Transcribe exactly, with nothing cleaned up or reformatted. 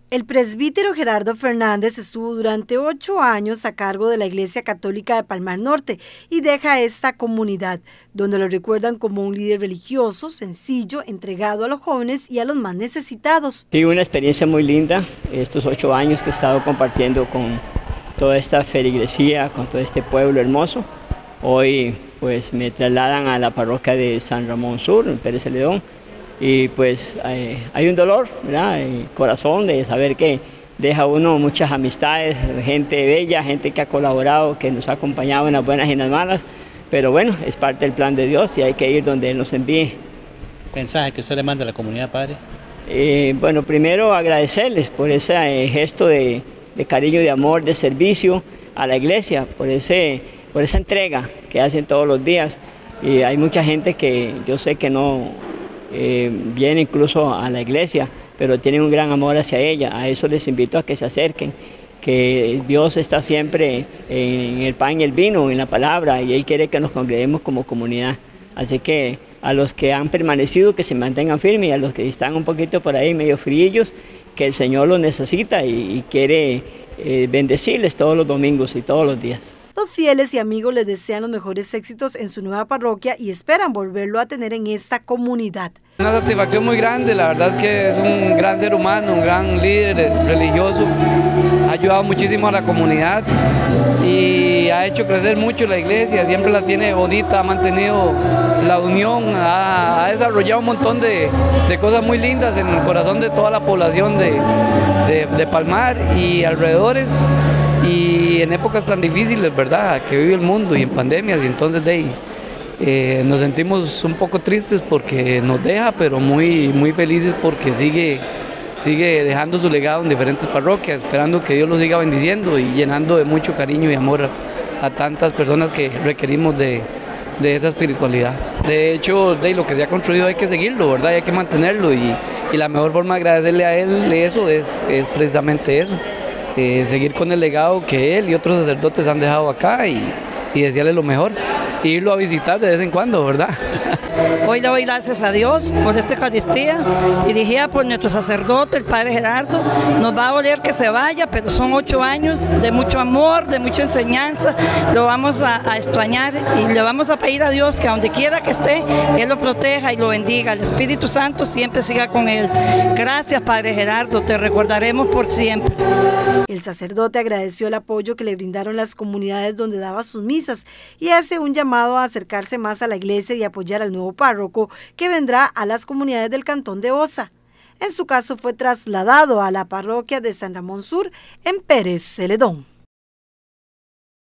El presbítero Gerardo Fernández estuvo durante ocho años a cargo de la Iglesia Católica de Palmar Norte y deja esta comunidad, donde lo recuerdan como un líder religioso, sencillo, entregado a los jóvenes y a los más necesitados. Sí, una experiencia muy linda, estos ocho años que he estado compartiendo con toda esta feligresía, con todo este pueblo hermoso. Hoy pues me trasladan a la parroquia de San Ramón Sur, en Pérez Celedón. Y pues eh, hay un dolor, ¿verdad? En el corazón de saber que deja uno muchas amistades, gente bella, gente que ha colaborado, que nos ha acompañado en las buenas y en las malas, pero bueno, es parte del plan de Dios y hay que ir donde Él nos envíe. ¿Mensaje que usted le manda a la comunidad, padre? Eh, bueno, primero agradecerles por ese eh, gesto de, de cariño, de amor, de servicio a la iglesia, por, ese, por esa entrega que hacen todos los días. Y hay mucha gente que yo sé que no... Eh, viene incluso a la iglesia, pero tienen un gran amor hacia ella. A eso les invito a que se acerquen, que Dios está siempre en el pan y el vino, en la palabra, y Él quiere que nos congreguemos como comunidad. Así que a los que han permanecido, que se mantengan firmes, y a los que están un poquito por ahí medio fríos, que el Señor los necesita y, y quiere eh, bendecirles todos los domingos y todos los días. Los fieles y amigos les desean los mejores éxitos en su nueva parroquia y esperan volverlo a tener en esta comunidad. Una satisfacción muy grande, la verdad es que es un gran ser humano, un gran líder religioso, ha ayudado muchísimo a la comunidad y ha hecho crecer mucho la iglesia, siempre la tiene bonita, ha mantenido la unión, ha, ha desarrollado un montón de, de cosas muy lindas en el corazón de toda la población de, de, de Palmar y alrededores. Y en épocas tan difíciles, ¿verdad?, que vive el mundo y en pandemias, y entonces de ahí, eh, nos sentimos un poco tristes porque nos deja, pero muy, muy felices porque sigue, sigue dejando su legado en diferentes parroquias, esperando que Dios lo siga bendiciendo y llenando de mucho cariño y amor a, a tantas personas que requerimos de, de esa espiritualidad. De hecho, de lo que se ha construido hay que seguirlo, ¿verdad?, y hay que mantenerlo, y, y la mejor forma de agradecerle a él eso es, es precisamente eso. Eh, seguir con el legado que él y otros sacerdotes han dejado acá y, y desearle lo mejor, e irlo a visitar de vez en cuando, ¿verdad? Hoy le doy gracias a Dios por esta Eucaristía, dirigida por nuestro sacerdote, el Padre Gerardo. Nos va a doler que se vaya, pero son ocho años de mucho amor, de mucha enseñanza. Lo vamos a, a extrañar y le vamos a pedir a Dios que a donde quiera que esté, Él lo proteja y lo bendiga. El Espíritu Santo siempre siga con Él. Gracias, Padre Gerardo, te recordaremos por siempre. El sacerdote agradeció el apoyo que le brindaron las comunidades donde daba sus misas y hace un llamado a acercarse más a la iglesia y apoyar al nuevo párroco que vendrá a las comunidades del cantón de Osa. En su caso fue trasladado a la parroquia de San Ramón Sur en Pérez Celedón.